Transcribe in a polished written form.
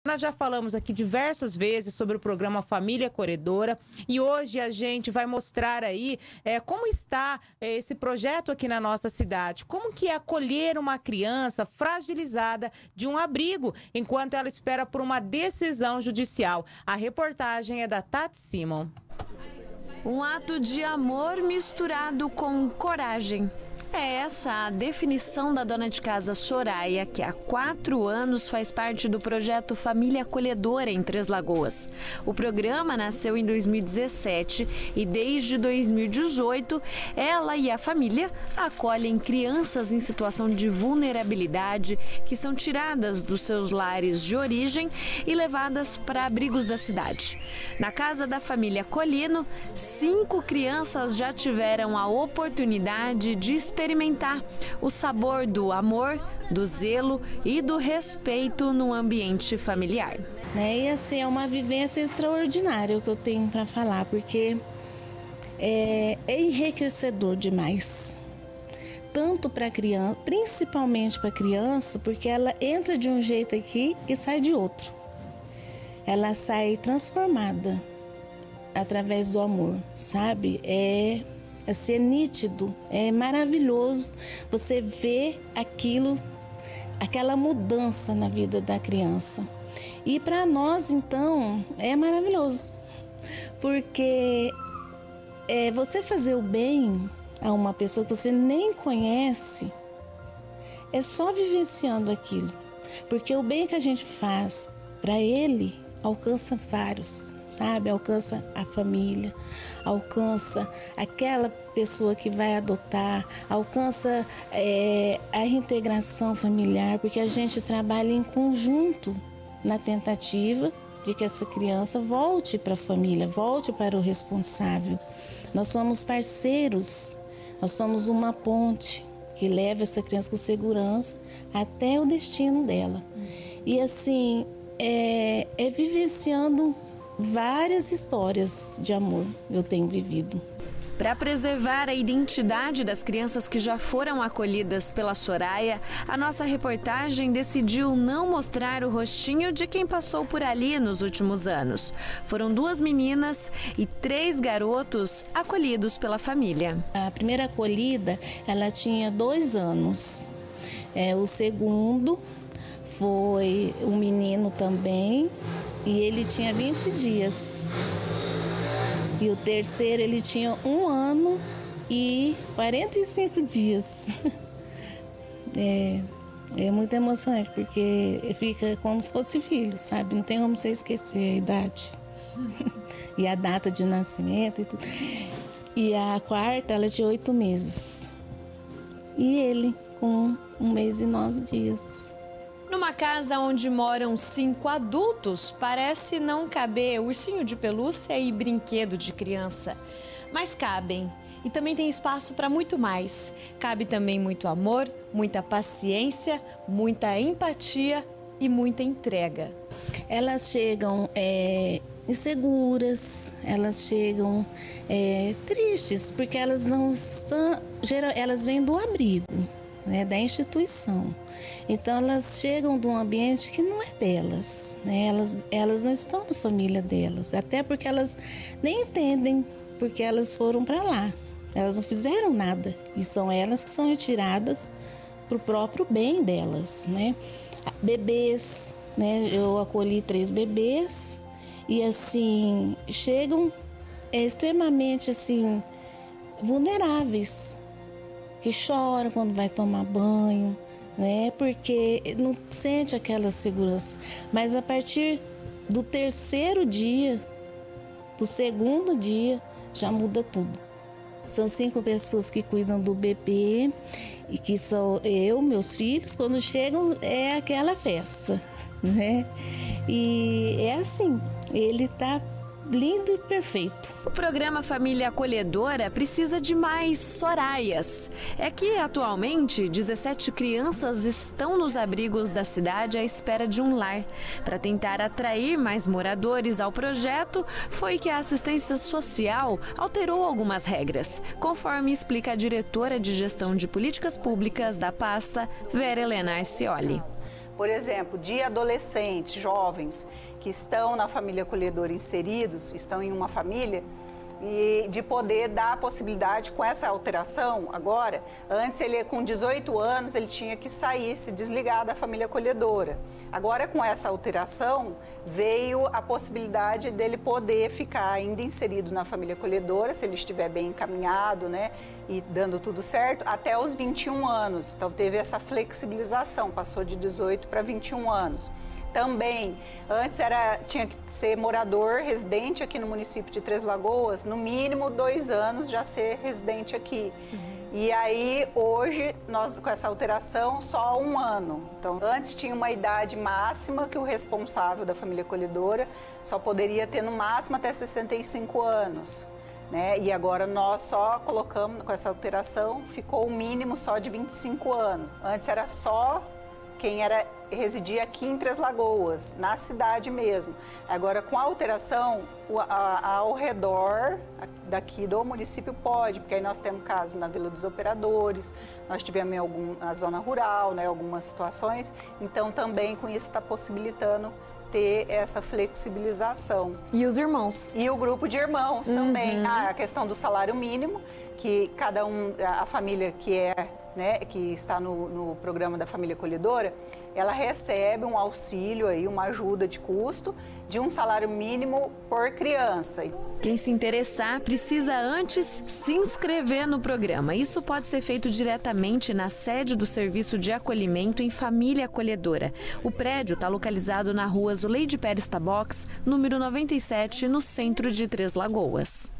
Nós já falamos aqui diversas vezes sobre o programa Família Acolhedora e hoje a gente vai mostrar aí como está esse projeto aqui na nossa cidade. Como que é acolher uma criança fragilizada de um abrigo enquanto ela espera por uma decisão judicial. A reportagem é da Tati Simon. Um ato de amor misturado com coragem. É essa a definição da dona de casa Soraya, que há 4 anos faz parte do projeto Família Acolhedora em Três Lagoas. O programa nasceu em 2017 e desde 2018 ela e a família acolhem crianças em situação de vulnerabilidade que são tiradas dos seus lares de origem e levadas para abrigos da cidade. Na casa da família Colino, 5 crianças já tiveram a oportunidade de experimentar o sabor do amor, do zelo e do respeito no ambiente familiar. E assim, é uma vivência extraordinária o que eu tenho para falar, porque é enriquecedor demais. Tanto para a criança, principalmente para a criança, porque ela entra de um jeito aqui e sai de outro. Ela sai transformada através do amor, sabe? É ser nítido, é maravilhoso você ver aquela mudança na vida da criança. E para nós, então, é maravilhoso, porque você fazer o bem a uma pessoa que você nem conhece, é só vivenciando aquilo, porque o bem que a gente faz para ele alcança vários, sabe? Alcança a família, alcança aquela pessoa que vai adotar, alcança a reintegração familiar, porque a gente trabalha em conjunto na tentativa de que essa criança volte para a família, volte para o responsável. Nós somos parceiros, nós somos uma ponte que leva essa criança com segurança até o destino dela. E assim, vivenciando várias histórias de amor eu tenho vivido. Para preservar a identidade das crianças que já foram acolhidas pela Soraya, a nossa reportagem decidiu não mostrar o rostinho de quem passou por ali nos últimos anos. Foram 2 meninas e 3 garotos acolhidos pela família. A primeira acolhida, ela tinha 2 anos. O segundo foi um menino também e ele tinha 20 dias. E o terceiro, ele tinha 1 ano e 45 dias. É muito emocionante, porque fica como se fosse filho, sabe? Não tem como você esquecer a idade. E a data de nascimento e tudo. E a quarta, ela tinha 8 meses. E ele com 1 mês e 9 dias. Numa casa onde moram 5 adultos, parece não caber ursinho de pelúcia e brinquedo de criança. Mas cabem. E também tem espaço para muito mais. Cabe também muito amor, muita paciência, muita empatia e muita entrega. Elas chegam inseguras, elas chegam tristes, porque elas não estão... Elas vêm do abrigo, né, da instituição. Então elas chegam de um ambiente que não é delas, né? Elas não estão na família delas, até porque elas nem entendem porque elas foram para lá. Elas não fizeram nada e são elas que são retiradas para o próprio bem delas, né? Bebês, né? Eu acolhi 3 bebês e assim chegam extremamente assim vulneráveis, que choram quando vai tomar banho, né? Porque não sente aquela segurança. Mas a partir do 3º dia, do 2º dia, já muda tudo. São 5 pessoas que cuidam do bebê e que sou eu, meus filhos. Quando chegam é aquela festa, né? E é assim, ele tá lindo e perfeito. O programa Família Acolhedora precisa de mais Sorayas. É que atualmente 17 crianças estão nos abrigos da cidade à espera de um lar. Para tentar atrair mais moradores ao projeto, foi que a assistência social alterou algumas regras, conforme explica a diretora de gestão de políticas públicas da pasta, Vera Helena Arcioli. por exemplo, de adolescentes, jovens que estão na família acolhedora inseridos, estão em uma família, e de poder dar a possibilidade com essa alteração agora. Antes, ele com 18 anos, ele tinha que sair, se desligar da família acolhedora. Agora, com essa alteração, veio a possibilidade dele poder ficar ainda inserido na família acolhedora, se ele estiver bem encaminhado, né, e dando tudo certo, até os 21 anos. Então, teve essa flexibilização, passou de 18 para 21 anos. Também, antes tinha que ser morador, residente aqui no município de Três Lagoas, no mínimo 2 anos já ser residente aqui. E aí, hoje, nós com essa alteração, só 1 ano. Então, antes tinha uma idade máxima que o responsável da família acolhedora só poderia ter no máximo até 65 anos. Né? E agora nós só colocamos, com essa alteração, ficou o mínimo só de 25 anos. Antes era só quem residia aqui em Três Lagoas, na cidade mesmo. Agora, com a alteração, ao redor daqui do município pode, porque aí nós temos casos na Vila dos Operadores, nós tivemos na zona rural, né, algumas situações, então também com isso está possibilitando ter essa flexibilização. E os irmãos? E o grupo de irmãos também. A questão do salário mínimo, que cada a família que está no programa da família acolhedora, ela recebe um auxílio, aí, uma ajuda de custo de um salário mínimo por criança. Quem se interessar precisa antes se inscrever no programa. Isso pode ser feito diretamente na sede do Serviço de Acolhimento em Família Acolhedora. O prédio está localizado na rua Zuleide Pérez Tabox, número 97, no centro de Três Lagoas.